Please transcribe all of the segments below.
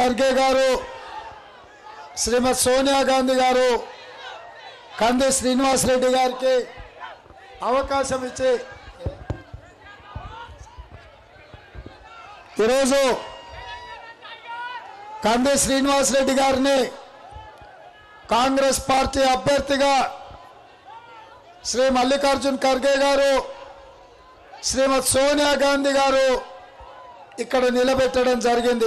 ఖర్గే గారు, శ్రీమతి సోనియా గాంధీ గారు కంది శ్రీనివాస్ రెడ్డి గారికి అవకాశం ఇచ్చి ఈరోజు కంది శ్రీనివాస్ రెడ్డి గారిని కాంగ్రెస్ పార్టీ అభ్యర్థిగా శ్రీ మల్లికార్జున్ ఖర్గే గారు, శ్రీమతి సోనియా గాంధీ గారు ఇక్కడ నిలబెట్టడం జరిగింది.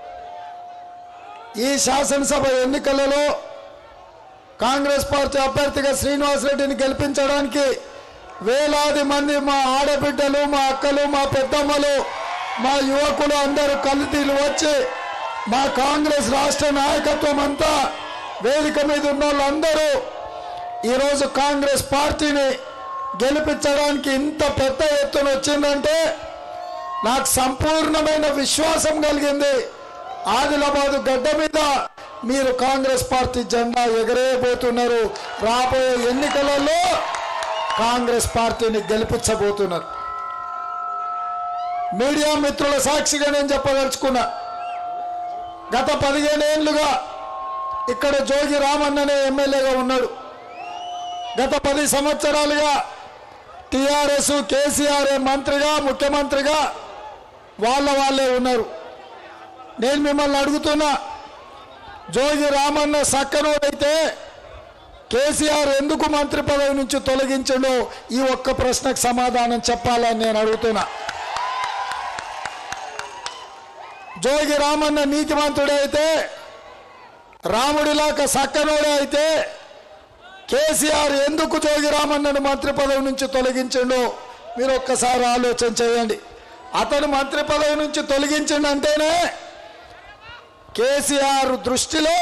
ఈ శాసనసభ ఎన్నికలలో కాంగ్రెస్ పార్టీ అభ్యర్థిగా శ్రీనివాస్ రెడ్డిని గెలిపించడానికి వేలాది మంది మా ఆడబిడ్డలు, మా అక్కలు, మా పెద్దమ్మలు, మా యువకులు అందరూ కలితీలు వచ్చి మా కాంగ్రెస్ రాష్ట్ర నాయకత్వం అంతా వేదిక మీద ఉన్న వాళ్ళందరూ ఈరోజు కాంగ్రెస్ పార్టీని గెలిపించడానికి ఇంత పెద్ద ఎత్తున వచ్చిందంటే నాకు సంపూర్ణమైన విశ్వాసం కలిగింది. ఆదిలాబాద్ గడ్డ మీద మీరు కాంగ్రెస్ పార్టీ జెండా ఎగరేయబోతున్నారు. రాబోయే ఎన్నికలలో కాంగ్రెస్ పార్టీని గెలిపించబోతున్నారు. మీడియా మిత్రుల సాక్షిగా నేను చెప్పదలుచుకున్నా, గత 15 ఏళ్లుగా ఇక్కడ జోగి రామన్ననే ఎమ్మెల్యేగా ఉన్నాడు. గత 10 సంవత్సరాలుగా టీఆర్ఎస్ కేసీఆర్ మంత్రిగా, ముఖ్యమంత్రిగా వాళ్ళే ఉన్నారు. నేను మిమ్మల్ని అడుగుతున్నా, జోగి రామన్న సక్కనోడైతే కేసీఆర్ ఎందుకు మంత్రి పదవి నుంచి తొలగించడో ఈ ఒక్క ప్రశ్నకు సమాధానం చెప్పాలని నేను అడుగుతున్నా. జోగి రామన్న నీతిమంతుడే అయితే, రాముడిలాగా సక్కనోడే అయితే కేసీఆర్ ఎందుకు జోగి రామన్నను మంత్రి పదవి నుంచి తొలగించిండో మీరు ఒక్కసారి ఆలోచన చేయండి. అతను మంత్రి పదవి నుంచి తొలగించిండంటేనే కేసీఆర్ దృష్టిలో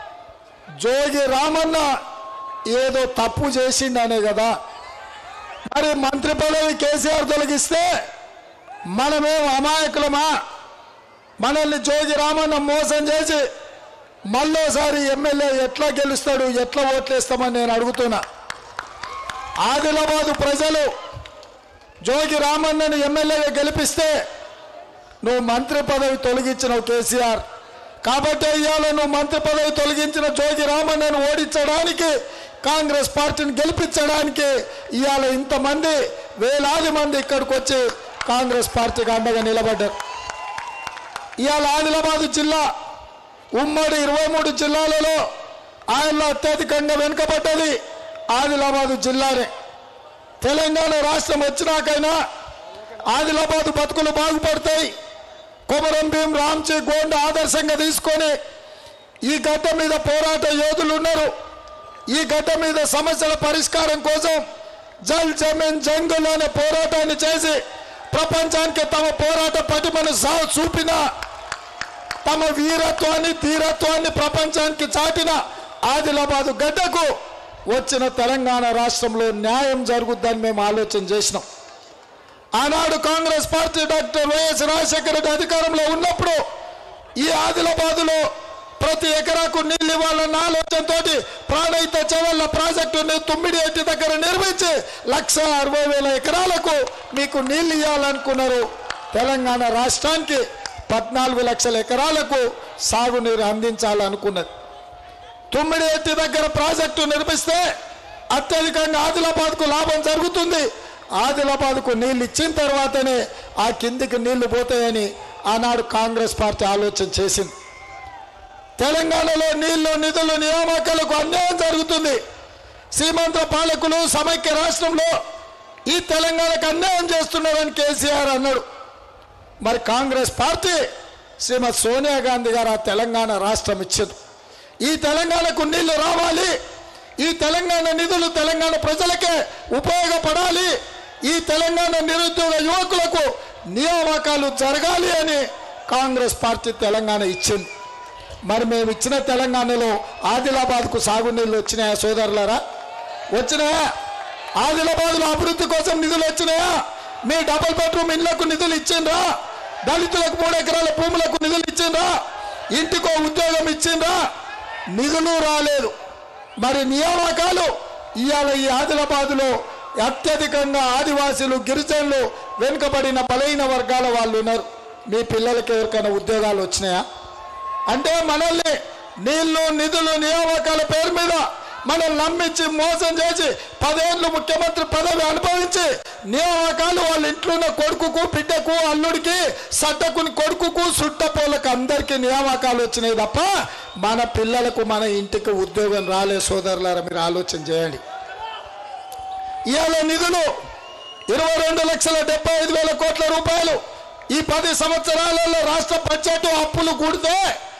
జోగి రామన్న ఏదో తప్పు చేసిండనే కదా. మరి మంత్రి పదవి కేసీఆర్ తొలగిస్తే మనమేం అమాయకులమా? మనల్ని జోగి రామన్న మోసం చేసి మళ్ళోసారి ఎమ్మెల్యే ఎట్లా గెలుస్తాడు, ఎట్లా ఓట్లేస్తామని నేను అడుగుతున్నా. ఆదిలాబాదు ప్రజలు జోగి రామన్నను ఎమ్మెల్యేగా గెలిపిస్తే నువ్వు మంత్రి పదవి తొలగించినవు కేసీఆర్. కాబట్టి ఇవాళ నువ్వు మంత్రి పదవి తొలగించిన జోగి రామన్నను ఓడించడానికి, కాంగ్రెస్ పార్టీని గెలిపించడానికి ఇవాళ ఇంతమంది వేలాది మంది ఇక్కడికి వచ్చి కాంగ్రెస్ పార్టీకి అండగా నిలబడ్డారు. ఇవాళ ఆదిలాబాదు జిల్లా ఉమ్మడి 23 జిల్లాలలో ఆయనలో అత్యధికంగా వెనుకబడ్డది ఆదిలాబాదు జిల్లానే. తెలంగాణ రాష్ట్రం వచ్చినాకైనా ఆదిలాబాదు బతుకులు బాగుపడతాయి. కొమరం భీం, రామ్జీ గోండ్ ఆదర్శంగా తీసుకొని ఈ గడ్డ మీద పోరాట యోధులు ఉన్నారు. ఈ గడ్డ మీద సమస్యల పరిష్కారం కోసం జల్ జమీన్ జంగుల్ అనే పోరాటాన్ని చేసి ప్రపంచానికి తమ పోరాట పటిమను చూపిన, తమ వీరత్వాన్ని, ధీరత్వాన్ని ప్రపంచానికి చాటిన ఆదిలాబాదు గడ్డకు వచ్చిన తెలంగాణ రాష్ట్రంలో న్యాయం జరుగుద్దని మేము ఆలోచన చేసినాం. ఆనాడు Congress party doctor YS Rajasekhara Reddy అధికారంలో ఉన్నప్పుడు ఈ ఆదిలాబాదులో ప్రతి ఎకరాకు నీళ్ళు ఇవ్వాలన్న ఆలోచనతో ప్రాణహిత చెవెళ్ల ప్రాజెక్టుని తుమ్మిడిఎట్టి దగ్గర నిర్మించి 1,60,000 ఎకరాలకు మీకు నీళ్లు ఇవ్వాలనుకున్నారు. తెలంగాణ రాష్ట్రానికి 14 లక్షల ఎకరాలకు సాగునీరు అందించాలనుకున్నది. తుమ్మిడిఎట్టి దగ్గర ప్రాజెక్టు నిర్మిస్తే అత్యధికంగా ఆదిలాబాద్కు లాభం జరుగుతుంది. ఆదిలాబాద్కు నీళ్ళు ఇచ్చిన తర్వాతనే ఆ కిందికి నీళ్లు పోతాయని ఆనాడు కాంగ్రెస్ పార్టీ ఆలోచన చేసింది. తెలంగాణలో నీళ్లు, నిధులు, నియామకాలకు అన్యాయం జరుగుతుంది. సీమాంధ్ర పాలకులు సమైక్య రాష్ట్రంలో ఈ తెలంగాణకు అన్యాయం చేస్తున్నారని కేసీఆర్ అన్నాడు. మరి కాంగ్రెస్ పార్టీ శ్రీమతి సోనియా గాంధీ గారు ఆ తెలంగాణ రాష్ట్రం ఇచ్చింది. ఈ తెలంగాణకు నీళ్లు రావాలి, ఈ తెలంగాణ నిధులు తెలంగాణ ప్రజలకే ఉపయోగపడాలి, ఈ తెలంగాణ నిరుద్యోగ యువకులకు నియామకాలు జరగాలి అని కాంగ్రెస్ పార్టీ తెలంగాణ ఇచ్చింది. మరి మేము ఇచ్చిన తెలంగాణలో ఆదిలాబాద్కు సాగునీళ్ళు వచ్చినాయా సోదరులారా? వచ్చినాయా? ఆదిలాబాద్లో అభివృద్ధి కోసం నిధులు వచ్చినాయా? మీ డబుల్ బెడ్రూమ్ ఇళ్లకు నిధులు ఇచ్చిండ్రా? దళితులకు 3 ఎకరాల భూములకు నిధులు ఇచ్చిండ్రా? ఇంటికో ఉద్యోగం ఇచ్చిండ్రా? నిధులు రాలేదు. మరి నియామకాలు ఇవాళ ఈ ఆదిలాబాద్లో అత్యధికంగా ఆదివాసీలు, గిరిజనులు, వెనుకబడిన బలహీన వర్గాల వాళ్ళు ఉన్నారు. మీ పిల్లలకి ఎవరికైనా ఉద్యోగాలు వచ్చినాయా? అంటే మనల్ని నీళ్లు నిధులు నియామకాల పేరు మీద మనల్ని నమ్మించి మోసం చేసి 10 ఏళ్ళు ముఖ్యమంత్రి పదవి అనుభవించి నియామకాలు వాళ్ళ ఇంట్లో ఉన్న కొడుకుకు బిడ్డకు అల్లుడికి సడ్డకుని కొడుకుకు సుట్టపోలకు అందరికీ నియామకాలు వచ్చినాయి తప్ప మన పిల్లలకు మన ఇంటికి ఉద్యోగం రాలే. సోదరులారా, మీరు ఆలోచన చేయండి. ఇవాళ నిధులు 22,75,000 కోట్ల రూపాయలు ఈ 10 సంవత్సరాలలో రాష్ట్ర బడ్జెట్ అప్పులు కూడితే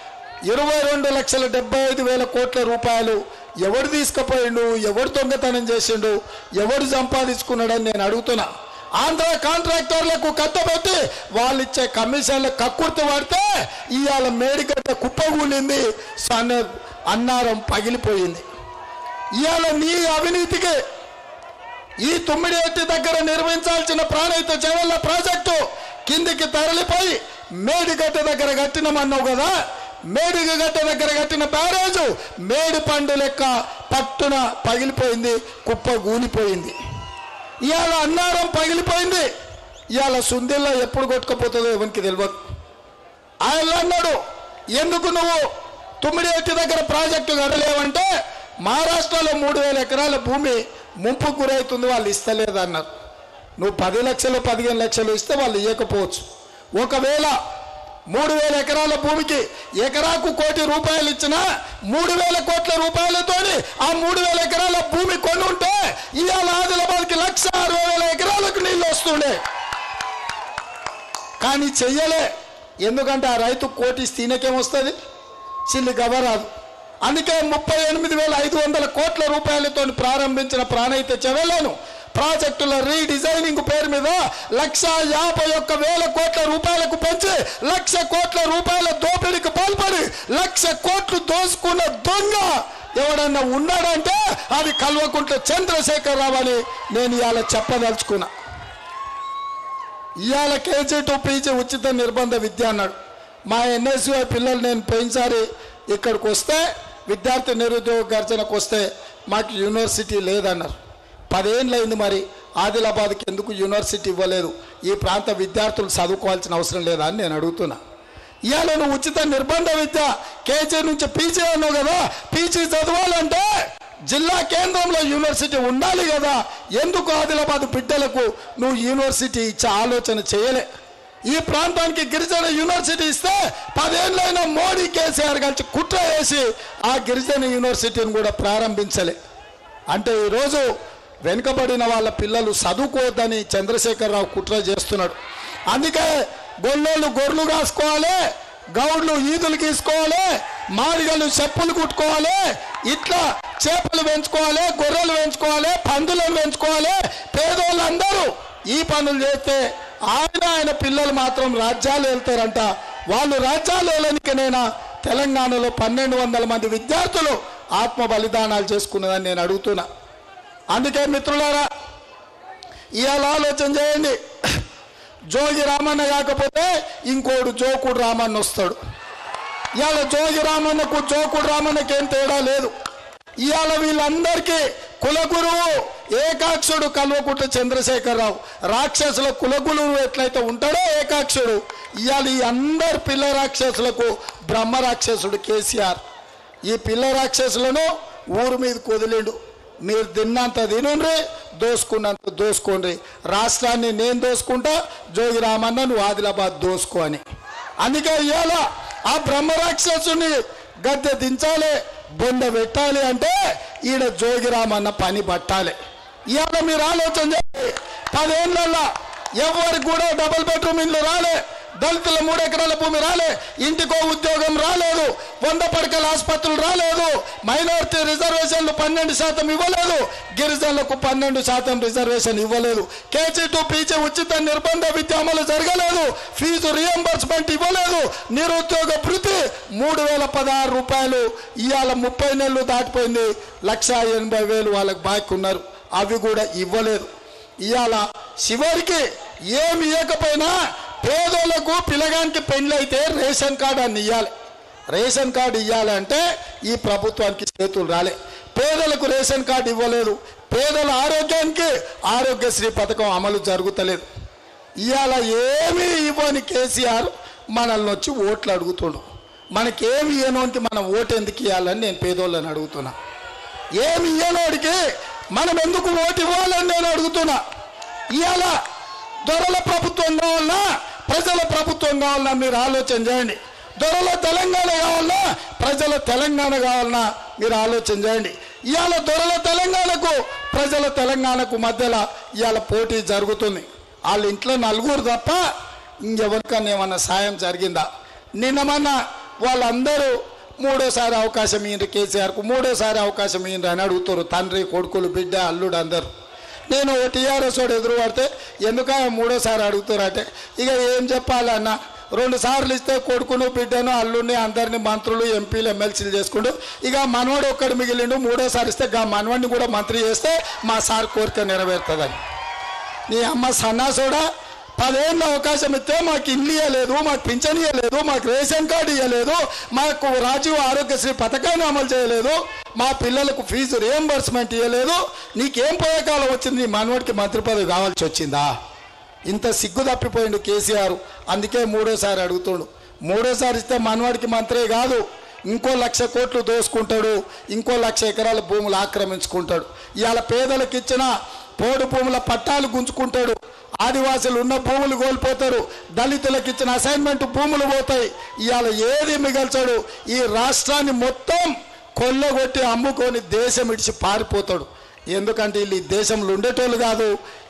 22,75,000 కోట్ల రూపాయలు ఎవడు తీసుకుపోయిండు, ఎవడు దొంగతనం చేసిండు, ఎవడు సంపాదించుకున్నాడని నేను అడుగుతున్నా. ఆంధ్ర కాంట్రాక్టర్లకు కట్టబెట్టి వాళ్ళు ఇచ్చే కమిషన్ల కక్కుర్తి పడితే ఇవాళ మేడిగడ్డ కుప్పగూలింది, అన్నారం పగిలిపోయింది. ఇవాళ నీ అవినీతికి ఈ తుమ్మిడిఎట్టి దగ్గర నిర్మించాల్సిన ప్రాణహిత చెవెళ్ల ప్రాజెక్టు కిందికి తరలిపోయి మేడిగడ్డ దగ్గర కట్టినమన్నావు కదా. మేడిగడ్డ దగ్గర కట్టిన బ్యారేజు మేడి పండు లెక్క పట్టున పగిలిపోయింది, కుప్ప గూలిపోయింది. ఇవాళ అన్నారం పగిలిపోయింది. ఇవాళ సుందిల్లా ఎప్పుడు కొట్టుకుపోతుందో ఎవరికి తెలియదు. ఆయన అన్నాడు, ఎందుకు నువ్వు తుమ్మిడిఎట్టి దగ్గర ప్రాజెక్టు కట్టలేవంటే మహారాష్ట్రలో 3,000 ఎకరాల భూమి ముంపుకు గురవుతుంది, వాళ్ళు ఇస్తలేదన్నారు. నువ్వు 10 లక్షలు 15 లక్షలు ఇస్తే వాళ్ళు ఇవ్వకపోవచ్చు. ఒకవేళ 3,000 ఎకరాల భూమికి ఎకరాకు ₹1 కోటి ఇచ్చినా 3,000 కోట్ల రూపాయలతో ఆ 3,000 ఎకరాల భూమి కొని ఉంటే ఇవాళ ఆదిలాబాద్కి 1,60,000 ఎకరాలకు నీళ్ళు వస్తుండే. కానీ చెయ్యలే. ఎందుకంటే ఆ రైతు కోటి తినకేమొస్తుంది, చిల్లి గవరాదు. అందుకే 38,500 కోట్ల రూపాయలతో ప్రారంభించిన ప్రాణహిత చెవెళ్లను ప్రాజెక్టుల రీడిజైనింగ్ పేరు మీద 1,51,000 కోట్ల రూపాయలకు పెంచి 1,00,000 కోట్ల రూపాయల దోపిడీకి పాల్పడి 1,00,000 కోట్లు దోసుకున్న దొంగ ఎవడన్నా ఉన్నాడంటే అది కల్వకుంట్ల చంద్రశేఖర్ రావు అని నేను ఇవాళ చెప్పదలుచుకున్నా. ఇవాళ KG to PG ఉచిత నిర్బంధ విద్య అన్నాడు. మా NSUI పిల్లలు నేను పోయినసారి ఇక్కడికి వస్తే విద్యార్థి నిరుద్యోగ గర్జనకు వస్తే మాకు యూనివర్సిటీ లేదన్నారు. 10 ఏళ్ళు అయింది. మరి ఆదిలాబాద్కి ఎందుకు యూనివర్సిటీ ఇవ్వలేదు? ఈ ప్రాంత విద్యార్థులు చదువుకోవాల్సిన అవసరం లేదా అని నేను అడుగుతున్నా. ఇవాళ నువ్వు ఉచిత నిర్బంధ విద్య KG నుంచి PG అన్నావు కదా. PG చదవాలంటే జిల్లా కేంద్రంలో యూనివర్సిటీ ఉండాలి కదా. ఎందుకు ఆదిలాబాద్ బిడ్డలకు నువ్వు యూనివర్సిటీ ఇచ్చే ఆలోచన చేయలే? ఈ ప్రాంతానికి గిరిజన యూనివర్సిటీ ఇస్తే 10 ఏళ్ళైనా మోడీ కేసీఆర్ కలిసి కుట్ర వేసి ఆ గిరిజన యూనివర్సిటీని కూడా ప్రారంభించలే. అంటే ఈరోజు వెనుకబడిన వాళ్ళ పిల్లలు చదువుకోవద్దని చంద్రశేఖరరావు కుట్ర చేస్తున్నాడు. అందుకే గొల్లోళ్ళు గొర్రెలు కాసుకోవాలి, గౌడ్లు ఈదులు గీసుకోవాలి, మాదిగలు చెప్పులు కుట్టుకోవాలి, ఇట్లా చేపలు పెంచుకోవాలి, గొర్రెలు పెంచుకోవాలి, పందులను పెంచుకోవాలి. పేదోళ్ళందరూ ఈ పనులు చేస్తే ఆయన పిల్లలు మాత్రం రాజ్యాలు వెళ్తారంట. వాళ్ళు రాజ్యాలు వెళ్ళనికనైనా తెలంగాణలో 1,200 మంది విద్యార్థులు ఆత్మ బలిదానాలు చేసుకున్నదని నేను అడుగుతున్నా. అందుకే మిత్రులారా, ఇవాళ ఆలోచన చేయండి. జోగి రామన్న కాకపోతే ఇంకోడు జోకుడు రామన్న వస్తాడు. ఇవాళ జోగి రామన్నకు జోకుడు రామన్నకి ఏం తేడా లేదు. ఇవాళ వీళ్ళందరికీ కులగురువు ఏకాక్షుడు కల్వకుంట్ల చంద్రశేఖరరావు. రాక్షసుల కులగురువు ఎట్లయితే ఉంటాడో ఏకాక్షుడు, ఇవాళ ఈ అందరు పిల్ల రాక్షసులకు బ్రహ్మ రాక్షసుడు కేసీఆర్. ఈ పిల్ల రాక్షసులను ఊరు మీద కుదిలిండు. మీరు తిన్నంత తినుండ్రి, దోసుకున్నంత దోసుకోండి. రాష్ట్రాన్ని నేను దోసుకుంటా, జోగి రామన్న నువ్వు ఆదిలాబాద్ దోసుకో అని. అందుకే ఇవాళ ఆ బ్రహ్మ రాక్షసుని గద్దె దించాలి, బొంద పెట్టాలి అంటే ఈడ జోగి రామన్న పని పట్టాలి. ఇవాళ మీరు ఆలోచన చేయండి. 10 ఏళ్ళల్లో ఎవరికి కూడా డబుల్ బెడ్రూమ్ ఇల్లు రాలే, దళితుల 3 ఎకరాల భూమి రాలే, ఇంటికో ఉద్యోగం రాలేదు, 100 పడకల ఆసుపత్రులు రాలేదు, మైనారిటీ రిజర్వేషన్లు 12% ఇవ్వలేదు, గిరిజనులకు 12% రిజర్వేషన్ ఇవ్వలేదు, KG to PG ఉచిత నిర్బంధ విద్య అమలు జరగలేదు, ఫీజు రియంబర్స్మెంట్ ఇవ్వలేదు, నిరుద్యోగ భృతి 3,016 రూపాయలు ఇవాళ 30 నెలలు దాటిపోయింది, 1,80,000 వాళ్ళకి బాకీ ఉన్నారు, అవి కూడా ఇవ్వలేదు. ఇవాళ చివరికి ఏమి ఇవ్వకపోయినా పేదోళ్లకు పిల్లగానికి పెళ్ళైతే రేషన్ కార్డు అని ఇవ్వాలి. రేషన్ కార్డు ఇవ్వాలంటే ఈ ప్రభుత్వానికి చేతులు రాలే. పేదలకు రేషన్ కార్డు ఇవ్వలేదు. పేదల ఆరోగ్యానికి ఆరోగ్యశ్రీ పథకం అమలు జరుగుతలేదు. ఇవాళ ఏమీ ఇవ్వని కేసీఆర్ మనల్ని వచ్చి ఓట్లు అడుగుతుండు. మనకేమి ఇయ్యనోనికి మనం ఓటు ఎందుకు ఇవ్వాలని నేను పేదోళ్ళని అడుగుతున్నా. ఏమి ఇయ్యనోడికి మనం ఎందుకు ఓటు ఇవ్వాలని నేను అడుగుతున్నా. ఇవాళ దొరల ప్రభుత్వం కావాలన్నా ప్రజల ప్రభుత్వం కావాలన్నా మీరు ఆలోచన చేయండి. దొరల తెలంగాణ కావాలన్నా ప్రజల తెలంగాణ కావాలన్నా మీరు ఆలోచన చేయండి. ఇవాళ దొరల తెలంగాణకు ప్రజల తెలంగాణకు మధ్యలో ఇవాళ పోటీ జరుగుతుంది. వాళ్ళ ఇంట్లో నలుగురు తప్ప ఇంకెవరికన్నా ఏమన్నా సాయం జరిగిందా? నిన్నమన్న వాళ్ళందరూ మూడోసారి అవకాశం ఇయ్యండి, కేసీఆర్కు మూడోసారి అవకాశం ఇయ్యండి అని అడుగుతారు. తండ్రి, కొడుకులు, బిడ్డ, అల్లుడు అందరు. నేను టీఆర్ఎస్ వాడు ఎదురు పడితే ఎందుక మూడోసారి అడుగుతారంటే ఇక ఏం చెప్పాలన్న, 2 సార్లు ఇస్తే కొడుకును, బిడ్డను, అల్లుడిని అందరినీ మంత్రులు, ఎంపీలు, ఎమ్మెల్సీలు చేసుకుంటూ ఇక మనవాడు ఒక్కడు మిగిలిండు. మూడోసారి ఇస్తే మనవాడిని కూడా మంత్రి చేస్తే మా సార్ కోరిక నెరవేరుతుందని. నీ అమ్మ సన్నాసోడా 10 ఏళ్ళ అవకాశం ఇస్తే మాకు ఇల్లు ఇవ్వలేదు, మాకు పింఛన్ ఇవ్వలేదు, మాకు రేషన్ కార్డు ఇవ్వలేదు, మాకు రాజీవ్ ఆరోగ్యశ్రీ పథకాన్ని అమలు చేయలేదు, మా పిల్లలకు ఫీజు రియంబర్స్మెంట్ ఇవ్వలేదు. నీకేం పోయే కాలం వచ్చింది? నీ మనవాడికి మంత్రి పదవి కావాల్సి వచ్చిందా? ఇంత సిగ్గు తప్పిపోయిండు కేసీఆర్. అందుకే మూడోసారి అడుగుతుండు. మూడోసారి ఇస్తే మనవాడికి మంత్రే కాదు, ఇంకో 1,00,000 కోట్లు దోసుకుంటాడు, ఇంకో 1,00,000 ఎకరాల భూములు ఆక్రమించుకుంటాడు. ఇవాళ పేదలకు ఇచ్చిన పోడు భూముల పట్టాలు గుంజుకుంటాడు, ఆదివాసులు ఉన్న భూములు కోల్పోతారు, దళితులకు ఇచ్చిన అసైన్మెంట్ భూములు పోతాయి. ఇవాళ ఏది మిగల్చాడు? ఈ రాష్ట్రాన్ని మొత్తం కొల్లగొట్టి అమ్ముకొని దేశం ఇడిచి పారిపోతాడు. ఎందుకంటే వీళ్ళు ఈ దేశంలో ఉండేటోళ్ళు కాదు.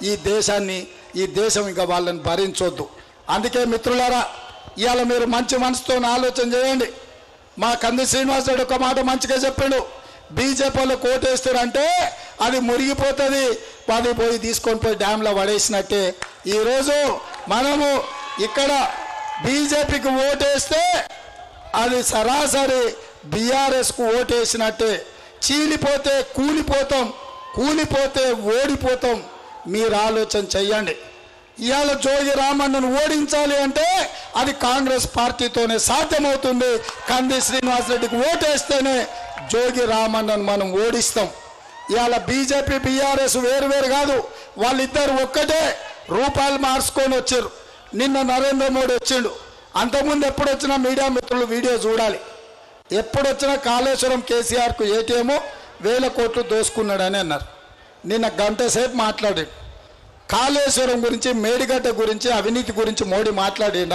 ఈ దేశం ఇంకా వాళ్ళని భరించొద్దు. అందుకే మిత్రులారా, ఇవాళ మీరు మంచి మనసుతో ఆలోచన చేయండి. మా కంది శ్రీనివాస్ రెడ్డి ఒక మాట మంచిగా చెప్పిండు. బీజేపీలో కోటేస్తారంటే అది మురిగిపోతుంది, అది పోయి తీసుకొని పోయి డ్యాంలో పడేసినట్టే. ఈరోజు మనము ఇక్కడ బీజేపీకి ఓటేస్తే అది సరాసరి బీఆర్ఎస్కు ఓటేసినట్టే. చీలిపోతే కూలిపోతాం, కూలిపోతే ఓడిపోతాం. మీరు ఆలోచన చెయ్యండి. ఇవాళ జోగి రామన్నను ఓడించాలి అంటే అది కాంగ్రెస్ పార్టీతోనే సాధ్యమవుతుంది. కంది శ్రీనివాసరెడ్డికి ఓటేస్తేనే జోగి రామన్నను మనం ఓడిస్తాం. ఇవాళ బీజేపీ, బీఆర్ఎస్ వేరు కాదు, వాళ్ళిద్దరు ఒక్కటే. రూపాయలు మార్చుకొని వచ్చారు. నిన్న నరేంద్ర మోడీ వచ్చిండు. అంతకుముందు ఎప్పుడు వచ్చినా మీడియా మిత్రులు వీడియో చూడాలి. ఎప్పుడు వచ్చినా కాళేశ్వరం కేసీఆర్కు ఏటీఎం 1,000 కోట్లు దోసుకున్నాడని అన్నారు. నిన్న గంట సేపు మాట్లాడాడు. కాళేశ్వరం గురించి, మేడిగడ్డ గురించి, అవినీతి గురించి మోడీ మాట్లాడిండా?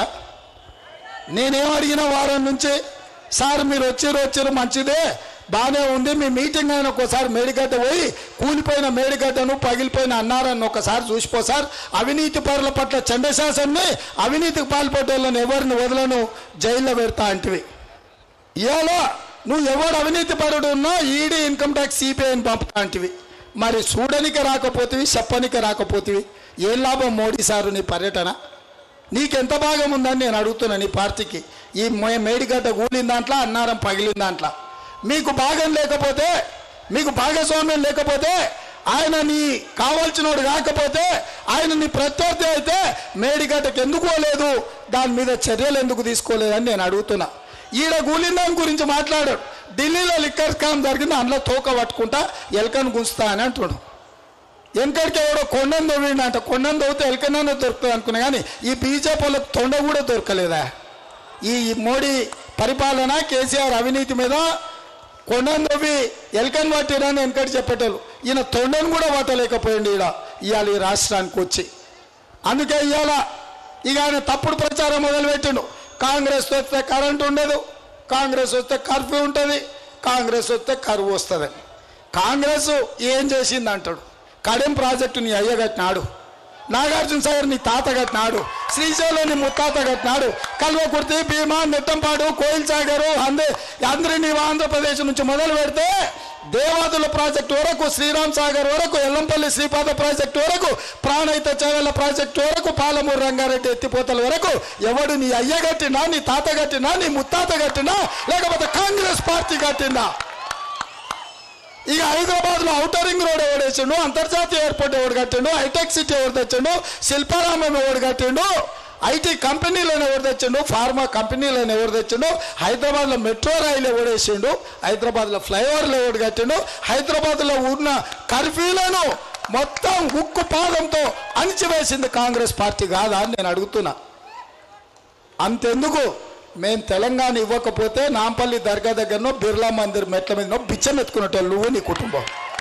నేనేం అడిగిన వారం నుంచి, సార్ మీరు వచ్చారు మంచిదే, బాగానే ఉంది, మీ మీటింగ్ అయిన ఒకసారి మేడిగడ్డ పోయి కూలిపోయిన మేడిగడ్డను, పగిలిపోయిన అన్నారాన్ని ఒకసారి చూసిపో సార్. అవినీతి పరుల పట్ల చండశాసన్ని, అవినీతికి పాల్పడ్డోళ్ళని ఎవరిని వదలను, జైల్లో పెడతా అంటివి. ఇవాళ నువ్వు ఎవడు అవినీతి పరుడు ఉన్నా ఈడీ, ఇన్కమ్ ట్యాక్స్, సిబిఐని పంపుతా అంటివి. మరి చూడనికి రాకపోతేవి, చెప్పనికి రాకపోతేవి. ఏం లాభం మోడీ సారు నీ పర్యటన? నీకెంత భాగం ఉందని నేను అడుగుతున్నా నీ పార్టీకి. ఈ మేడిగడ్డ కూలిన దాంట్లో, అన్నారం పగిలిన దాంట్లో మీకు భాగం లేకపోతే, మీకు భాగస్వామ్యం లేకపోతే, ఆయన నీ కావాల్సినోడు కాకపోతే, ఆయన నీ ప్రత్యర్థి అయితే మేడిగడ్డకు ఎందుకు పోలేదు, దాని మీద చర్యలు ఎందుకు తీసుకోలేదని నేను అడుగుతున్నా. ఈడ కూలిందాని గురించి మాట్లాడాడు. ఢిల్లీలో లిక్కర్ స్కామ్ జరిగింది, అందులో తోక పట్టుకుంటా ఎలకను గుంచుతా అని అంటున్నాడు. వెనకడికి ఎవడో కొండను తవ్విండంట. కొండను తవ్వితే ఎలకనైనా దొరుకుతుంది అనుకున్నా, కానీ ఈ బీజేపీలకు తొండ కూడా దొరకలేదా? ఈ మోడీ పరిపాలన, కేసీఆర్ అవినీతి మీద కొండను తవ్వి ఎలకను పట్టిరని వెనకటి చెప్పేటోళ్ళు. ఈయన తొండను కూడా పట్టలేకపోయింది ఇవాళ ఈ రాష్ట్రానికి వచ్చి. అందుకే ఇక ఆయన తప్పుడు ప్రచారం మొదలుపెట్టిండు. కాంగ్రెస్ వస్తే కరెంట్ ఉండదు, కాంగ్రెస్ వస్తే కర్ఫ్యూ ఉంటుంది, కాంగ్రెస్ వస్తే కరువు వస్తుందని. కాంగ్రెస్ ఏం చేసింది అంటాడు. కడెం ప్రాజెక్టు నీ అయ్య కట్టినాడు, నాగార్జున సాగర్ నీ తాత కట్టినాడు, శ్రీశైలం నీ ముత్తాత కట్టినాడు, కల్వకుర్తి, భీమా, నెట్టంపాడు, కోయిల్ సాగరు, అందరినీ ఆంధ్రప్రదేశ్ నుంచి మొదలు పెడితే దేవాదుల ప్రాజెక్టు వరకు, శ్రీరామ్ సాగర్ వరకు, ఎల్లంపల్లి శ్రీపాద ప్రాజెక్టు వరకు, ప్రాణహిత చేవెళ్ల ప్రాజెక్టు వరకు, పాలమూరు రంగారెడ్డి ఎత్తిపోతల వరకు ఎవడు నీ అయ్య కట్టినా, నీ తాత కట్టినా, నీ ముత్తాత కట్టినా, లేకపోతే కాంగ్రెస్ పార్టీ కట్టిందా? ఇక హైదరాబాద్లో ఔటర్ రింగ్ రోడ్ ఎవడు వేసిండు, అంతర్జాతీయ ఎయిర్పోర్ట్ ఎవడు కట్టిండు, హైటెక్ సిటీ ఎవరు తెచ్చిండు, శిల్పారామం ఎవడు కట్టిండు, ఐటీ కంపెనీలను ఎవరు తెచ్చిండు, ఫార్మా కంపెనీలను ఎవరు తెచ్చిండు, హైదరాబాద్లో మెట్రో రైలు ఎవడు వేసిండు, హైదరాబాద్లో ఫ్లైఓవర్లు ఎవడు కట్టిండు, హైదరాబాద్లో ఉన్న కర్ఫ్యూలను మొత్తం ఉక్కు పాదంతో అణిచివేసింది కాంగ్రెస్ పార్టీ కాదా అని నేను అడుగుతున్నా. అంతెందుకు మేము తెలంగాణ ఇవ్వకపోతే నాంపల్లి దర్గా దగ్గరనో బిర్లా మందిర్ మెట్ల మీదనో బిచ్చం ఎత్తుకునేటోళ్ళు నువ్వు నీ కుటుంబం.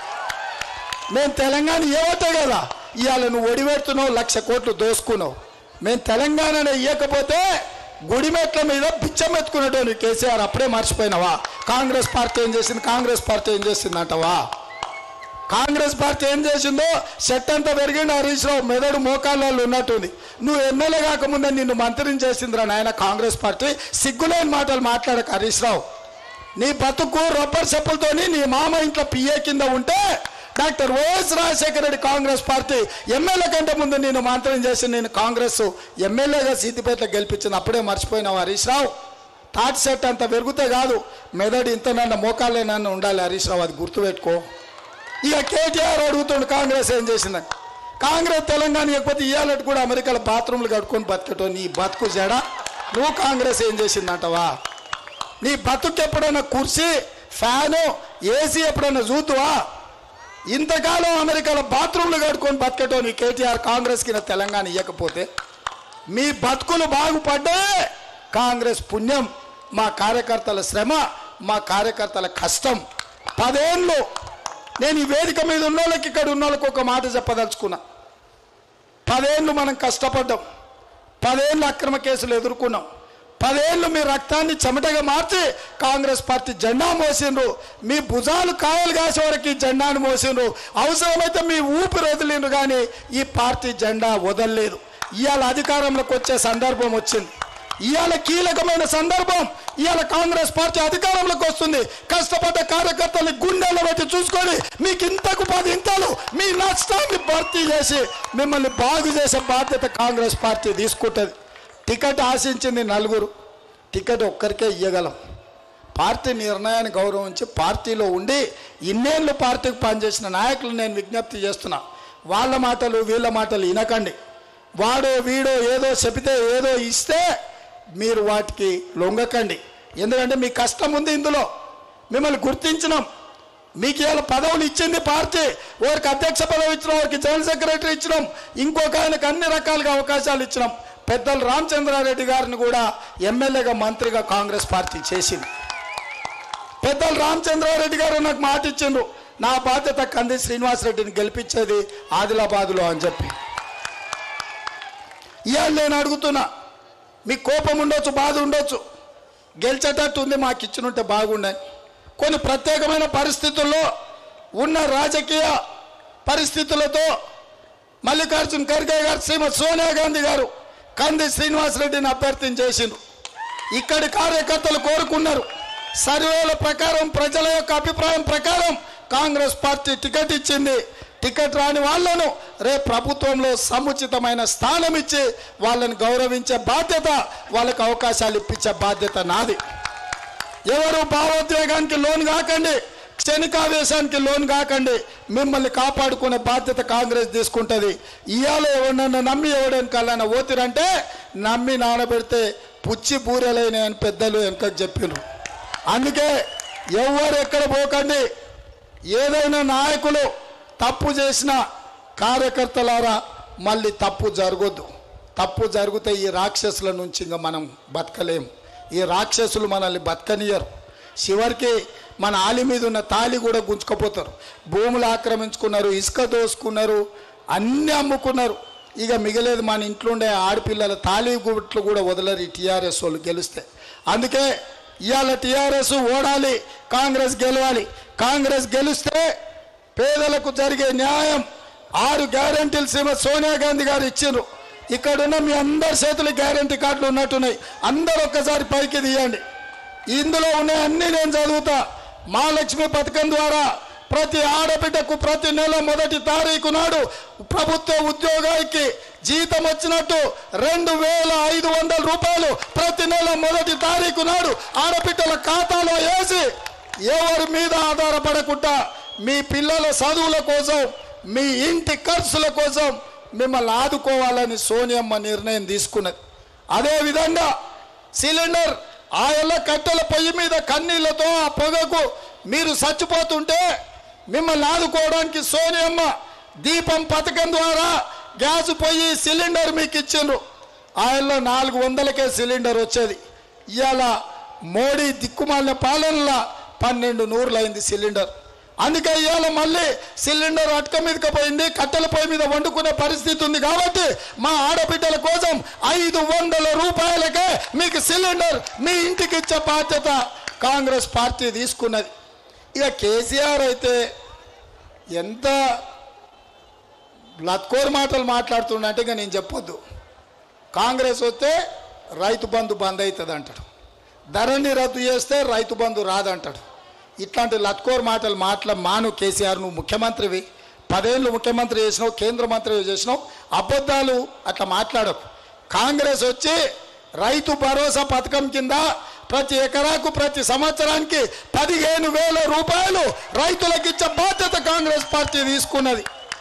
మేము తెలంగాణ ఇవ్వతే కదా ఇవాళ నువ్వు ఒడిపెడుతున్నావు, 1,00,000 కోట్లు దోసుకున్నావు. మేము తెలంగాణ ఇవ్వకపోతే గుడిమెట్ల మీద బిచ్చం ఎత్తుకునేటోళ్ళు కేసీఆర్. అప్పుడే మర్చిపోయినావా? కాంగ్రెస్ పార్టీ ఏం చేసింది, కాంగ్రెస్ పార్టీ ఏం చేసింది అంటావా? కాంగ్రెస్ పార్టీ ఏం చేసిందో సెట్ అంతా పెరిగింది. హరీష్ రావు మెదడు మోకాళ్ళలో ఉన్నట్టుంది. నువ్వు ఎమ్మెల్యే కాకముందే నిన్ను మంత్రిని చేసిందిరా నాయన కాంగ్రెస్ పార్టీ. సిగ్గులేని మాటలు మాట్లాడక హరీష్ రావు. నీ బతుకు రబ్బర్ చెప్పులతోని నీ మామ ఇంట్లో పిఏ కింద ఉంటే doctor YS Rajasekhara Reddy Congress party MLA కంటే ముందు నేను మంత్రిని చేసి నేను కాంగ్రెస్ ఎమ్మెల్యేగా సిద్దిపేటలో గెలిపించింది. అప్పుడే మర్చిపోయినావు హరీష్ రావు. తాటి సెట్ అంత పెరిగితే కాదు, మెదడు ఇంత నన్ను మోకాళ్ళే నన్ను ఉండాలి హరీష్ రావు, అది గుర్తుపెట్టుకో. ఇక కేటీఆర్ అడుగుతుండు కాంగ్రెస్ ఏం చేసిందని. కాంగ్రెస్ తెలంగాణ ఇవ్వకపోతే ఇవాళ కూడా అమెరికాలో బాత్రూమ్లు కట్టుకొని బతికటో నీ బతుకు జడ. నువ్వు కాంగ్రెస్ ఏం చేసిందంటవా? నీ బతుకు ఎప్పుడైనా కుర్చీ ఫ్యాను ఏసీ ఎప్పుడైనా చూద్దువా? ఇంతకాలం అమెరికాలో బాత్రూమ్లు కట్టుకొని బతికటో నీ కేటీఆర్ కాంగ్రెస్కి తెలంగాణ ఇవ్వకపోతే మీ బతుకులు బాగుపడ్డే కాంగ్రెస్ పుణ్యం. మా కార్యకర్తల శ్రమ, మా కార్యకర్తల కష్టం. 10 ఏళ్ళు నేను ఈ వేదిక మీద ఉన్నోళ్ళకి ఇక్కడ ఉన్నోళ్ళకి ఒక మాట చెప్పదలుచుకున్నా. 10 ఏళ్ళు మనం కష్టపడ్డాం, 10 ఏళ్ళు అక్రమ కేసులు ఎదుర్కొన్నాం, 10 ఏళ్ళు మీ రక్తాన్ని చెమటగా మార్చి కాంగ్రెస్ పార్టీ జెండా మోసిండ్రు. మీ భుజాలు కాయలు కాసే వరకు ఈ జెండాను మోసిండ్రు. అవసరమైతే మీ ఊపిరి వదిలిండ్రు, కానీ ఈ పార్టీ జెండా వదలలేదు. ఇవాళ అధికారంలోకి వచ్చే సందర్భం వచ్చింది. ఇవాళ కీలకమైన సందర్భం. ఇవాళ కాంగ్రెస్ పార్టీ అధికారంలోకి వస్తుంది. కష్టపడ్డ కార్యకర్తలు గుండెల్లో పెట్టి చూసుకొని మీకు ఇంతకు 10 ఇంతలు మీ నష్టాన్ని భర్తీ చేసి మిమ్మల్ని బాగు చేసే బాధ్యత కాంగ్రెస్ పార్టీ తీసుకుంటుంది. టికెట్ ఆశించింది 4, టికెట్ ఒక్కరికే ఇవ్వగలం. పార్టీ నిర్ణయాన్ని గౌరవించి పార్టీలో ఉండి ఇన్నేళ్ళు పార్టీకి పనిచేసిన నాయకులు నేను విజ్ఞప్తి చేస్తున్నా. వాళ్ళ మాటలు వీళ్ళ మాటలు వినకండి. వాడో వీడో ఏదో చెబితే ఏదో ఇస్తే మీరు వాటికి లొంగకండి. ఎందుకంటే మీ కష్టం ఉంది ఇందులో. మిమ్మల్ని గుర్తించినాం. మీకు ఇవాళ పదవులు ఇచ్చింది పార్టీ. వారికి అధ్యక్ష పదవి ఇచ్చినాం, వారికి జనరల్ సెక్రటరీ ఇచ్చినాం, ఇంకొక ఆయనకు అన్ని రకాలుగా అవకాశాలు ఇచ్చినాం. పెద్దలు రామచంద్రారెడ్డి గారిని కూడా ఎమ్మెల్యేగా మంత్రిగా కాంగ్రెస్ పార్టీ చేసింది. పెద్దలు రామచంద్రారెడ్డి గారు నాకు మాట ఇచ్చిండ్రు, నా బాధ్యత కంది శ్రీనివాసరెడ్డిని గెలిపించేది ఆదిలాబాద్లో అని చెప్పి. ఇవాళ నేను అడుగుతున్నా, మీకు కోపం ఉండొచ్చు, బాధ ఉండొచ్చు, గెలిచేటట్టు ఉంది, మాకు ఇచ్చినుంటే బాగుండని. కొన్ని ప్రత్యేకమైన పరిస్థితుల్లో ఉన్న రాజకీయ పరిస్థితులతో మల్లికార్జున్ ఖర్గే గారు, శ్రీమతి సోనియా గాంధీ గారు కంది శ్రీనివాసరెడ్డిని అభ్యర్థిని చేసిండ్రు. ఇక్కడి కార్యకర్తలు కోరుకున్నారు. సర్వేల ప్రకారం, ప్రజల యొక్క అభిప్రాయం ప్రకారం కాంగ్రెస్ పార్టీ టికెట్ ఇచ్చింది. టికెట్ రాని వాళ్ళను రేపు ప్రభుత్వంలో సముచితమైన స్థానం ఇచ్చి వాళ్ళని గౌరవించే బాధ్యత, వాళ్ళకి అవకాశాలు ఇప్పించే బాధ్యత నాది. ఎవరు భావోద్వేగానికి లోన్ కాకండి, క్షణికావేశానికి లోన్ కాకండి. మిమ్మల్ని కాపాడుకునే బాధ్యత కాంగ్రెస్ తీసుకుంటుంది. ఇవాళ ఎవరినన్నా నమ్మి ఎవడని కళ్ళైనా ఓతిరంటే నమ్మి నానబెడితే పుచ్చి బూరెలైన అని పెద్దలు వెనకకు చెప్పినారు. అందుకే ఎవరు ఎక్కడ పోకండి. ఏదైనా నాయకులు తప్పు చేసిన కార్యకర్తలారా మళ్ళీ తప్పు జరగొద్దు. తప్పు జరిగితే ఈ రాక్షసుల నుంచి ఇంకా మనం బతకలేము. ఈ రాక్షసులు మనల్ని బతకనియరు. చివరికి మన ఆలి మీద ఉన్న తాళి కూడా గుంజుకపోతారు. భూములు ఆక్రమించుకున్నారు, ఇసుక దోసుకున్నారు, అన్నీ అమ్ముకున్నారు. ఇక మిగలేదు మన ఇంట్లో ఉండే ఆడపిల్లల తాళి గుట్లు కూడా వదలరు ఈ టీఆర్ఎస్ వాళ్ళు గెలిస్తే. అందుకే ఇవాళ టీఆర్ఎస్ ఓడాలి, కాంగ్రెస్ గెలవాలి. కాంగ్రెస్ గెలిస్తే పేదలకు జరిగే న్యాయం 6 గ్యారెంటీలు శ్రీమతి సోనియా గాంధీ గారు ఇచ్చిండ్రు. ఇక్కడున్న మీ అందరి చేతులు గ్యారెంటీ కార్డులు ఉన్నట్టున్నాయి. అందరూ ఒక్కసారి పైకి తీయండి. ఇందులో ఉన్నాయి అన్నీ నేను చదువుతా. మహాలక్ష్మి పథకం ద్వారా ప్రతి ఆడబిడ్డకు ప్రతి నెల 1వ తారీఖు నాడు ప్రభుత్వ ఉద్యోగానికి జీతం వచ్చినట్టు 2,500 రూపాయలు ప్రతి నెల 1వ తారీఖు నాడు ఆడబిడ్డల ఖాతాలో వేసి ఎవరి మీద ఆధారపడకుండా మీ పిల్లల చదువుల కోసం, మీ ఇంటి ఖర్చుల కోసం మిమ్మల్ని ఆదుకోవాలని సోనియమ్మ నిర్ణయం తీసుకున్నది. అదేవిధంగా సిలిండర్ ఆయల్ల కట్టెల పొయ్యి మీద కన్నీళ్లతో ఆ పొగకు మీరు చచ్చిపోతుంటే మిమ్మల్ని ఆదుకోవడానికి సోనియమ్మ దీపం పథకం ద్వారా గ్యాస్ పొయ్యి సిలిండర్ మీకు ఇచ్చిండ్రు. ఆయల్లో 400కే సిలిండర్ వచ్చేది. ఇవాళ మోడీ దిక్కుమాలిన పాలనలో 1200 అయింది సిలిండర్. అందుకే ఇవాళ మళ్ళీ సిలిండర్ అటక మీదకి పోయింది, కట్టెల పొయ్యి మీద వండుకునే పరిస్థితి ఉంది. కాబట్టి మా ఆడబిడ్డల కోసం 500 రూపాయలకే మీకు సిలిండర్ మీ ఇంటికి ఇచ్చే బాధ్యత కాంగ్రెస్ పార్టీ తీసుకున్నది. ఇక కేసీఆర్ అయితే ఎంత లత్కోర్ మాటలు మాట్లాడుతుండంటే ఇక నేను చెప్పొద్దు. కాంగ్రెస్ వస్తే రైతు బంధు బంద్ అవుతుంది అంటాడు, ధరణి రద్దు చేస్తే రైతు బంధు రాదంటాడు. ఇట్లాంటి లత్కోర్ మాటలు మాను కేసీఆర్. నువ్వు ముఖ్యమంత్రివి, 10 ఏళ్ళు ముఖ్యమంత్రి చేసినావు, కేంద్ర మంత్రి చేసినావు, అబద్ధాలు అట్లా మాట్లాడకు. కాంగ్రెస్ వచ్చి రైతు భరోసా పథకం కింద ప్రతి ఎకరాకు ప్రతి సంవత్సరానికి 15,000 రూపాయలు రైతులకు ఇచ్చే బాధ్యత కాంగ్రెస్ పార్టీ తీసుకున్నది.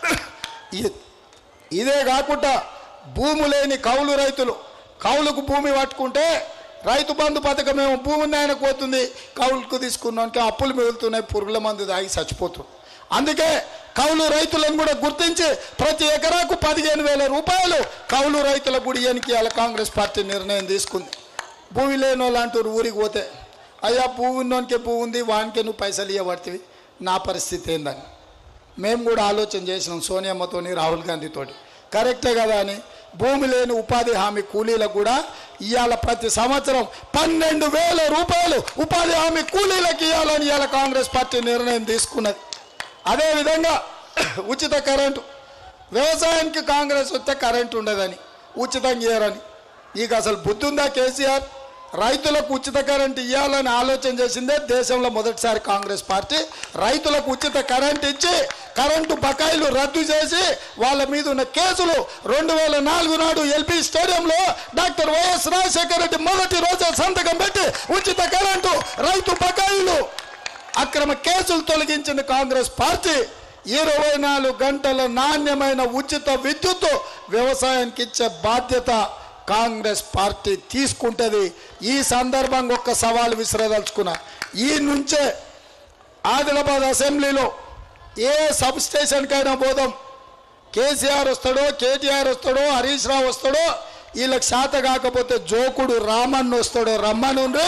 ఇదే కాకుండా భూమి లేని కౌలు రైతులు కౌలుకు భూమి పట్టుకుంటే రైతు బంధు పథకం ఏమో భూమి ఆయనకు పోతుంది, కౌలుకు తీసుకున్నాక అప్పులు మిగులుతున్నాయి, పురుగుల మందు తాగి చచ్చిపోతుంది. అందుకే కౌలు రైతులను కూడా గుర్తించి ప్రతి ఎకరాకు 15,000 రూపాయలు కౌలు రైతుల గుడియానికి ఇవాళ కాంగ్రెస్ పార్టీ నిర్ణయం తీసుకుంది. భూమి లేని వాళ్ళు అంటారు ఊరికి పోతే, అయ్యా భూమి ఉన్నోనికే భూమి ఉంది, వానికే నువ్వు పైసలు ఇవ్వబడుతుంది, నా పరిస్థితి ఏందని మేము కూడా ఆలోచన చేసినాం సోనియమ్మతోని, రాహుల్ గాంధీతోటి. కరెక్టే కదా అని భూమి లేని ఉపాధి హామీ కూలీలకు కూడా ఇవాళ ప్రతి సంవత్సరం 12,000 రూపాయలు ఉపాధి హామీ కూలీలకు ఇవ్వాలని ఇవాళ కాంగ్రెస్ పార్టీ నిర్ణయం తీసుకున్నది. అదేవిధంగా ఉచిత కరెంటు, వ్యవసాయానికి కాంగ్రెస్ వస్తే కరెంటు ఉండదని ఉచితంగా ఇవ్వరని. నీకు అసలు బుద్ధి ఉందా కేసీఆర్? రైతులకు ఉచిత కరెంటు ఇవ్వాలని ఆలోచన చేసిందే దేశంలో మొదటిసారి కాంగ్రెస్ పార్టీ. రైతులకు ఉచిత కరెంటు ఇచ్చి కరెంటు బకాయిలు రద్దు చేసి వాళ్ళ మీద ఉన్న కేసులు 2004 నాడు ఎల్పీ స్టేడియంలో డాక్టర్ వైఎస్ రాజశేఖర రెడ్డి మొదటి రోజే సంతకం పెట్టి ఉచిత కరెంటు, రైతు బకాయిలు, అక్రమ కేసులు తొలగించిన కాంగ్రెస్ పార్టీ 24 గంటల నాణ్యమైన ఉచిత విద్యుత్ వ్యవసాయానికి ఇచ్చే బాధ్యత కాంగ్రెస్ పార్టీ తీసుకుంటుంది. ఈ సందర్భంగా ఒక్క సవాల్ విసిరదలుచుకున్నా. ఈ నుంచే ఆదిలాబాద్ అసెంబ్లీలో ఏ సబ్ స్టేషన్కైనా పోదాం, కేసీఆర్ వస్తాడో, కేటీఆర్ వస్తాడో, హరీష్ రావు వస్తాడో, వీళ్ళకి శాత కాకపోతే జోకుడు రామన్ వస్తాడో రమ్మనుండ్రి.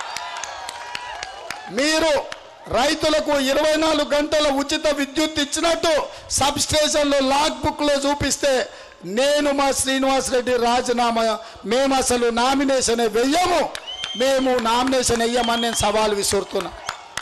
మీరు రైతులకు 24 గంటల ఉచిత విద్యుత్ ఇచ్చినట్టు సబ్ స్టేషన్లో లాగ్ బుక్లో చూపిస్తే నేను మా శ్రీనివాస్ రెడ్డి రాజీనామా, మేము అసలు నామినేషన్ వెయ్యము, మేము నామినేషన్ వెయ్యమని నేను సవాల్ విసురుతున్నా.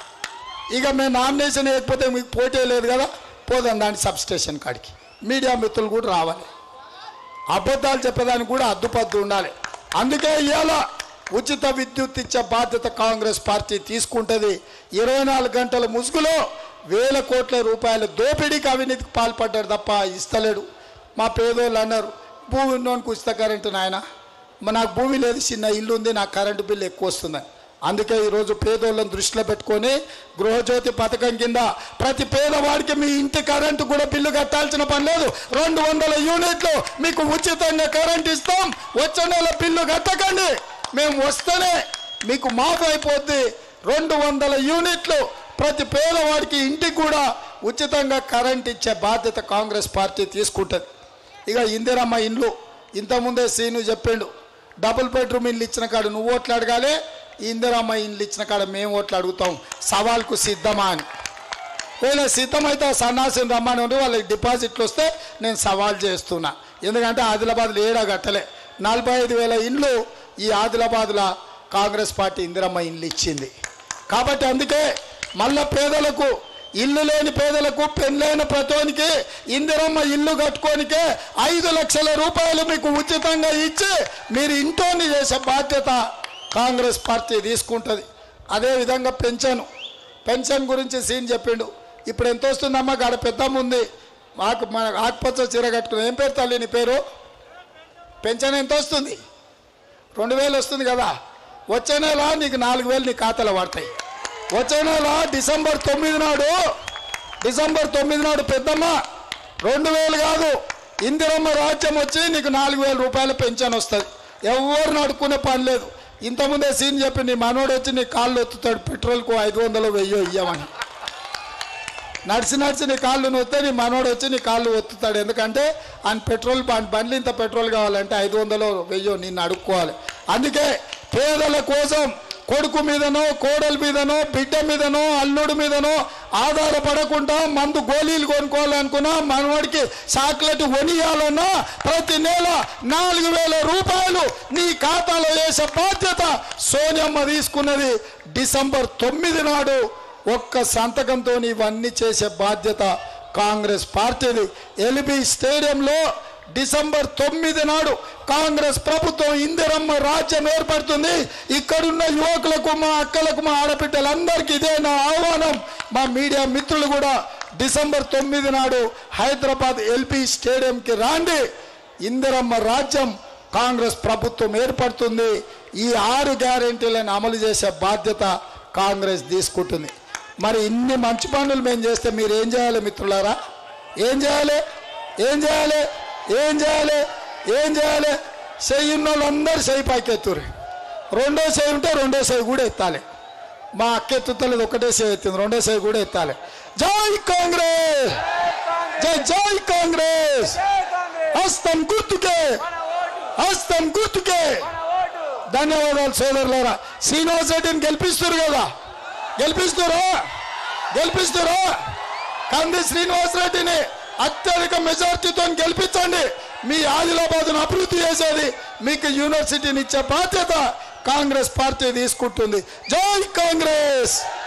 ఇక మేము నామినేషన్ వేయకపోతే మీకు పోటీ లేదు కదా, పోదాం దాని సబ్ స్టేషన్ కాడికి. మీడియా మిత్రులు కూడా రావాలి, అబద్ధాలు చెప్పేదానికి కూడా అద్దుపద్దు ఉండాలి. అందుకే ఇవాళ ఉచిత విద్యుత్ ఇచ్చే బాధ్యత కాంగ్రెస్ పార్టీ తీసుకుంటుంది. 24 గంటల ముసుగులో 1,000 కోట్ల రూపాయల దోపిడీకి అవినీతికి పాల్పడ్డాడు తప్ప ఇస్తలేడు. మా పేదోళ్ళు అన్నారు భూమి ఉన్నోనికి ఉచిత కరెంటు నాయన, నాకు భూమి లేదు, చిన్న ఇల్లు ఉంది, నాకు కరెంటు బిల్లు ఎక్కువ వస్తుందని. అందుకే ఈరోజు పేదోళ్ళని దృష్టిలో పెట్టుకొని గృహజ్యోతి పథకం కింద ప్రతి పేదవాడికి మీ ఇంటి కరెంటు కూడా బిల్లు కట్టాల్సిన పని లేదు. 200 యూనిట్లు మీకు ఉచితంగా కరెంటు ఇస్తాం, వచ్చే నెల బిల్లు కట్టకండి, మేము వస్తేనే మీకు మాఫ్ అయిపోద్ది. 200 యూనిట్లు ప్రతి పేదవాడికి ఇంటికి కూడా ఉచితంగా కరెంట్ ఇచ్చే బాధ్యత కాంగ్రెస్ పార్టీ తీసుకుంటుంది. ఇక ఇందిరమ్మ ఇండ్లు, ఇంతకుముందే సీను చెప్పిండు, డబుల్ బెడ్రూమ్ ఇండ్లు ఇచ్చిన కాడ నువ్వు ఓట్లు అడగాలి, ఇందిరమ్మ ఇండ్లు ఇచ్చిన కాడ మేము ఓట్లు అడుగుతాం. సవాల్కు సిద్ధమా అని. వీళ్ళ సిద్ధమైతే సన్నాసిని రమ్మని ఉండి వాళ్ళకి డిపాజిట్లు వస్తే నేను సవాల్ చేస్తున్నా. ఎందుకంటే ఆదిలాబాద్లో ఏడా కట్టలే 45,000 ఇండ్లు ఈ ఆదిలాబాద్లో కాంగ్రెస్ పార్టీ ఇందిరమ్మ ఇండ్లు ఇచ్చింది. కాబట్టి అందుకే మళ్ళా పేదలకు, ఇల్లు లేని పేదలకు, పెళ్ళైన ప్రతోనికి ఇందిరమ్మ ఇల్లు కట్టుకోనికే 5 లక్షల రూపాయలు మీకు ఉచితంగా ఇచ్చి మీరు ఇంటోని చేసే బాధ్యత కాంగ్రెస్ పార్టీ తీసుకుంటుంది. అదేవిధంగా పెన్షన్ గురించి సీన్ చెప్పిండు. ఇప్పుడు ఎంత వస్తుందమ్మా? గాడ పెద్దమ్మ ఉంది, మన ఆకుపచ్చ చీర కట్టుకుని. ఏం పేరు తల్లి నీ పేరు? పెన్షన్ ఎంత వస్తుంది? 2,000 వస్తుంది కదా. వచ్చే నెల నీకు 4,000 నీ ఖాతాలో పడతాయి. వచ్చే నెల డిసెంబర్ 9 నాడు పెద్దమ్మ 2,000 కాదు, ఇందిరమ్మ రాజ్యం వచ్చి నీకు 4,000 రూపాయల పెన్షన్ వస్తుంది. ఎవరు అడుక్కునే పని లేదు. ఇంతకుముందే సీన్ చెప్పి నీ మనోడు వచ్చి నీ కాళ్ళు ఒత్తుతాడు, పెట్రోల్కు 500 1000 ఇయ్యమని. నడిచి నీ కాళ్ళు నొత్తే నీ మనోడు వచ్చి నీ కాళ్ళు ఒత్తుతాడు. ఎందుకంటే ఆయన పెట్రోల్ బండ్లు ఇంత పెట్రోల్ కావాలంటే 500 1000 నిన్ను అడుక్కోవాలి. అందుకే పేదల కోసం కొడుకు మీదనో కోడల మీదనో బిడ్డ మీదనో అల్లుడి మీదనో ఆధారపడకుండా మందు గోళీలు కొనుక్కోవాలనుకున్నా మనవాడికి చాక్లెట్ కొనియాలన్నా ప్రతి నెల 4,000 రూపాయలు నీ ఖాతాలో వేసే బాధ్యత సోనియమ్మ తీసుకున్నది. డిసెంబర్ 9 నాడు ఒక్క సంతకంతో ఇవన్నీ చేసే బాధ్యత కాంగ్రెస్ పార్టీది. ఎల్బీ స్టేడియంలో డిసెంబర్ 9 నాడు కాంగ్రెస్ ప్రభుత్వం ఇందిరమ్మ రాజ్యం ఏర్పడుతుంది. ఇక్కడున్న యువకులకు, మా అక్కలకు, మా ఆడపిల్లలందరికీ ఇదే నా ఆహ్వానం. మా మీడియా మిత్రులు కూడా డిసెంబర్ 9 నాడు హైదరాబాద్ ఎల్బీ స్టేడియంకి రాండి. ఇందిరమ్మ రాజ్యం కాంగ్రెస్ ప్రభుత్వం ఏర్పడుతుంది. ఈ 6 గ్యారెంటీలను అమలు చేసే బాధ్యత కాంగ్రెస్ తీసుకుంటుంది. మరి ఇన్ని మంచి పనులు మేము చేస్తే మీరు ఏం చేయాలి మిత్రులారా? ఏం చేయాలి? ఏం చేయాలి? ఏం చేయాలి? ఏం చేయాలి? చెయ్యి ఉన్న వాళ్ళందరూ చెయ్యి పైకి ఎత్తురు. రెండో చెయ్యి ఉంటే రెండో చెయ్యి కూడా ఎత్తాలి. మా అక్క ఎత్తుతలేదు, ఒకటే చెయ్యి ఎత్తింది, రెండో చెయ్యి కూడా ఎత్తాలి. జై కాంగ్రెస్, జై జై కాంగ్రెస్. హస్తం గుర్తుకే, హస్తం గుర్తుకే. ధన్యవాదాలు సోదరులారా. శ్రీనివాస్ రెడ్డిని గెలిపిస్తారు కదా, గెలిపిస్తారా? గెలిపిస్తారా? కంది శ్రీనివాస్ రెడ్డిని అత్యధిక మెజార్టీతో గెలిపించండి. మీ ఆదిలాబాద్ను అభివృద్ధి చేసేది, మీకు యూనివర్సిటీని ఇచ్చే బాధ్యత కాంగ్రెస్ పార్టీ తీసుకుంటుంది. జై కాంగ్రెస్.